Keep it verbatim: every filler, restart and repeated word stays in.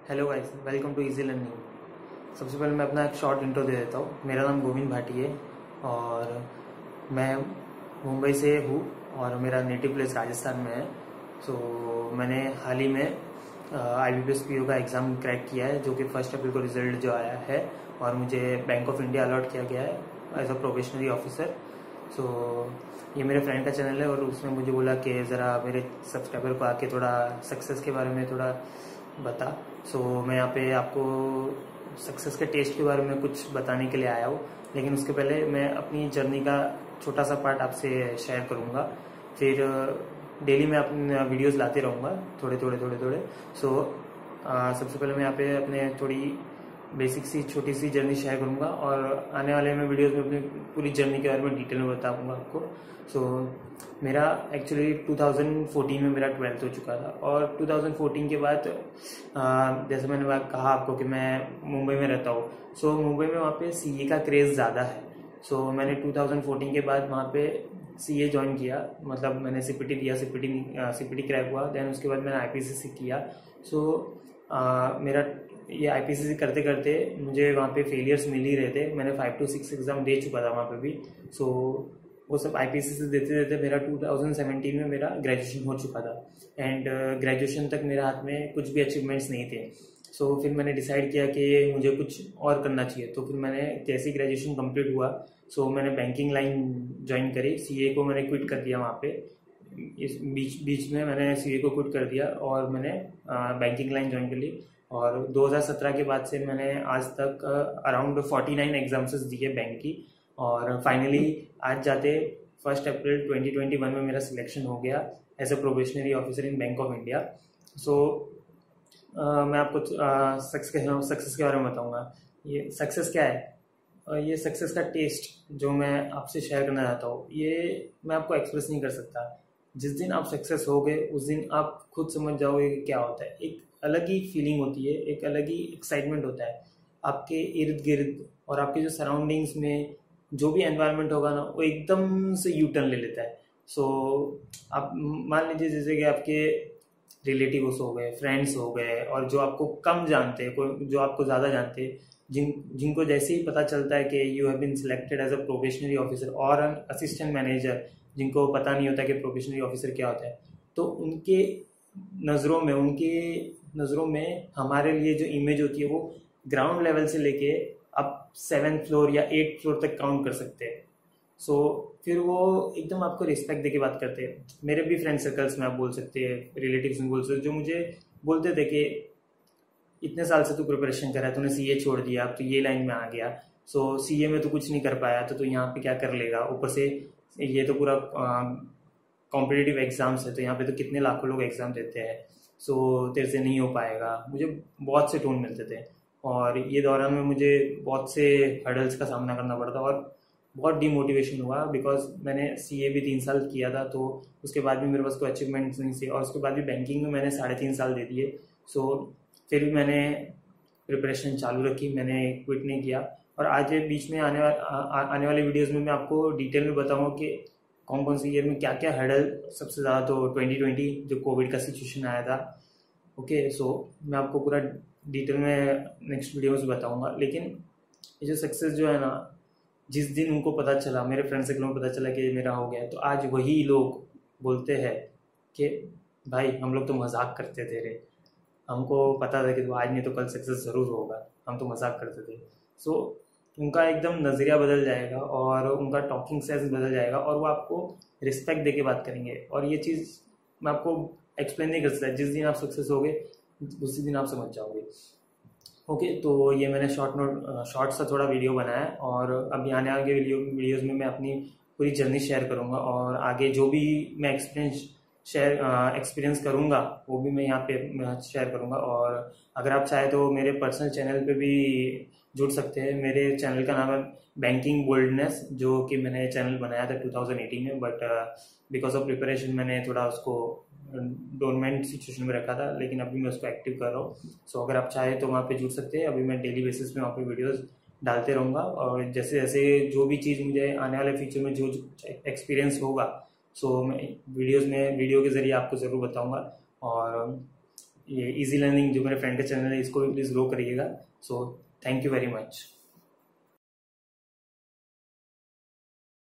Hello guys, welcome to easy learning. सबसे पहले मैं अपना एक शॉर्ट इंट्रो दे देता हूँ। मेरा नाम गोविंद भाटी है और मैं मुंबई से हूँ और मेरा नेटिव प्लेस राजस्थान में है। सो so, मैंने हाल ही में I B P S P O का एग्ज़ाम क्रैक किया है, जो कि फर्स्ट अप्रैल को रिजल्ट जो आया है और मुझे बैंक ऑफ इंडिया अलॉट किया गया है as a probationary officer. So ये मेरे फ्रेंड का चैनल है और उसने मुझे बोला कि ज़रा मेरे सब्सक्राइबर को आके थोड़ा सक्सेस के बारे में थोड़ा बता। सो so, मैं यहाँ पे आपको सक्सेस के टेस्ट के बारे में कुछ बताने के लिए आया हूँ, लेकिन उसके पहले मैं अपनी जर्नी का छोटा सा पार्ट आपसे शेयर करूँगा। फिर डेली मैं अपने वीडियोस लाते रहूँगा थोड़े थोड़े थोड़े थोड़े। सो so, सबसे पहले मैं यहाँ पे अपने थोड़ी बेसिक सी छोटी सी जर्नी शेयर करूँगा और आने वाले में वीडियोस में अपनी पूरी जर्नी के बारे में डिटेल में बताऊँगा आपको। सो so, मेरा एक्चुअली टू थाउजेंड फोर्टीन में मेरा ट्वेल्थ हो चुका था और टू थाउजेंड फोर्टीन के बाद जैसे मैंने कहा आपको कि मैं मुंबई में रहता हूँ। सो so, मुंबई में वहाँ पे सी ए का क्रेज़ ज़्यादा है। सो so, मैंने टू थाउजेंड फोर्टीन के बाद वहाँ पे सी ए ज्वाइन किया, मतलब मैंने सी पी टी दिया, C P T C P T crack हुआ। देन उसके बाद मैंने आई पी सी सी किया। सो so, मेरा ये आई पी सी सी करते करते मुझे वहाँ पे फेलियर्स मिल ही रहे थे। मैंने फाइव टू सिक्स एग्ज़ाम दे चुका था वहाँ पे भी। सो so, वो सब आई पी सी सी देते देते मेरा टू थाउजेंड सेवेंटीन में मेरा ग्रेजुएशन हो चुका था एंड ग्रेजुएशन तक मेरे हाथ में कुछ भी अचीवमेंट्स नहीं थे। सो so, फिर मैंने डिसाइड किया कि मुझे कुछ और करना चाहिए। तो फिर मैंने जैसे ही ग्रेजुएशन कंप्लीट हुआ सो so, मैंने बैंकिंग लाइन ज्वाइन करी। सी ए को मैंने क्विट कर दिया वहाँ पे। इस बीच बीच में मैंने सी ए को क्विट कर दिया और मैंने बैंकिंग लाइन ज्वाइन कर ली। और दो हज़ार सत्रह के बाद से मैंने आज तक अराउंड फोर्टी नाइन एग्जाम्स दिए बैंक की और फाइनली आज जाते first April twenty twenty one में मेरा सिलेक्शन हो गया as a probationary officer in bank of India. So मैं आपको सक्सेस सक्सेस के बारे में बताऊंगा। ये सक्सेस क्या है, uh, ये सक्सेस का टेस्ट जो मैं आपसे शेयर करना चाहता हूँ ये मैं आपको एक्सप्रेस नहीं कर सकता। जिस दिन आप सक्सेस होगे उस दिन आप खुद समझ जाओगे कि क्या होता है। एक अलग ही फीलिंग होती है, एक अलग ही एक्साइटमेंट होता है। आपके इर्द गिर्द और आपके जो सराउंडिंग्स में जो भी एनवायरनमेंट होगा ना, वो एकदम से यू टर्न ले लेता है। सो so, आप मान लीजिए जैसे कि आपके रिलेटिव्स हो गए, फ्रेंड्स हो गए और जो आपको कम जानते हैं, कोई जो आपको ज़्यादा जानते हैं, जिन जिनको जैसे ही पता चलता है कि you have been selected as a probationary officer और एन असिस्टेंट मैनेजर, जिनको पता नहीं होता कि प्रोबेशनरी ऑफिसर क्या होता है, तो उनके नज़रों में उनके नज़रों में हमारे लिए जो इमेज होती है वो ग्राउंड लेवल से लेके आप सेवन फ्लोर या एट फ्लोर तक काउंट कर सकते हैं। सो so, फिर वो एकदम आपको रिस्पेक्ट दे के बात करते हैं। मेरे भी फ्रेंड सर्कल्स में आप बोल सकते हैं, रिलेटिव्स में बोल सकते हैं, जो मुझे बोलते थे कि इतने साल से तू प्रिपरेशन कर रहा है, तूने सी ए छोड़ दिया, अब तो ये लाइन में आ गया। सो so, सी ए में तो कुछ नहीं कर पाया तो तू यहाँ पे क्या कर लेगा, ऊपर से ये तो पूरा कॉम्पिटिटिव एग्जाम्स है, तो यहाँ पे तो कितने लाखों लोग एग्जाम देते हैं, सो so, तेरे से नहीं हो पाएगा। मुझे बहुत से टोन मिलते थे और ये दौरान में मुझे बहुत से हर्डल्स का सामना करना पड़ता और बहुत डिमोटिवेशन हुआ, बिकॉज मैंने सी ए भी तीन साल किया था तो उसके बाद भी मेरे पास कोई अचीवमेंट्स नहीं थे और उसके बाद भी बैंकिंग में मैंने साढ़े तीन साल दे दिए। सो फिर भी मैंने प्रिपरेशन चालू रखी, मैंने क्विट नहीं किया। और आज बीच में आने वाले आने वाले वीडियोज़ में मैं आपको डिटेल में बताऊँगा कि कौन कौन सी ईयर में क्या क्या हर्डल, सबसे ज़्यादा तो ट्वेंटी ट्वेंटी जो कोविड का सिचुएशन आया था। ओके, सो मैं आपको पूरा डिटेल में नेक्स्ट वीडियो में बताऊँगा। लेकिन ये जो सक्सेस जो है ना, जिस दिन उनको पता चला, मेरे फ्रेंड सर्कल में पता चला कि मेरा हो गया, तो आज वही लोग बोलते हैं कि भाई हम लोग तो मजाक करते थे रे, हमको पता था कि तो आज नहीं तो कल सक्सेस ज़रूर होगा, हम तो मजाक करते थे। सो so, उनका एकदम नज़रिया बदल जाएगा और उनका टॉकिंग सेंस बदल जाएगा और वो आपको रिस्पेक्ट दे के बात करेंगे। और ये चीज़ मैं आपको एक्सप्लेन नहीं कर सकता। जिस दिन आप सक्सेस होगे उसी दिन आप समझ जाओगे। ओके okay, तो ये मैंने शॉर्ट नोट शॉर्ट सा थोड़ा वीडियो बनाया है और अभी आने वाले वीडियो वीडियोज़ में मैं अपनी पूरी जर्नी शेयर करूँगा और आगे जो भी मैं एक्सपीरियंस शेयर एक्सपीरियंस करूँगा वो भी मैं यहाँ पे शेयर करूँगा। और अगर आप चाहे तो मेरे पर्सनल चैनल पे भी जुड़ सकते हैं। मेरे चैनल का नाम है बैंकिंग बोल्डनेस, जो कि मैंने चैनल बनाया था टू थाउजेंड एटीन में, बट बिकॉज ऑफ प्रिपरेशन मैंने थोड़ा उसको डोरमेंट सिचुएशन में रखा था, लेकिन अभी मैं उसको एक्टिव कर रहा हूँ। सो अगर आप चाहें तो वहाँ पे जुड़ सकते हैं। अभी मैं डेली बेसिस पे वहाँ पे वीडियोस डालते रहूँगा और जैसे जैसे जो भी चीज़ मुझे आने वाले फ्यूचर में जो एक्सपीरियंस होगा सो मैं वीडियोस में वीडियो के ज़रिए आपको ज़रूर बताऊँगा। और ये इजी लर्निंग जो मेरे फ्रेंड का चैनल है इसको भी प्लीज़ ग्रो करिएगा। So thank you very much.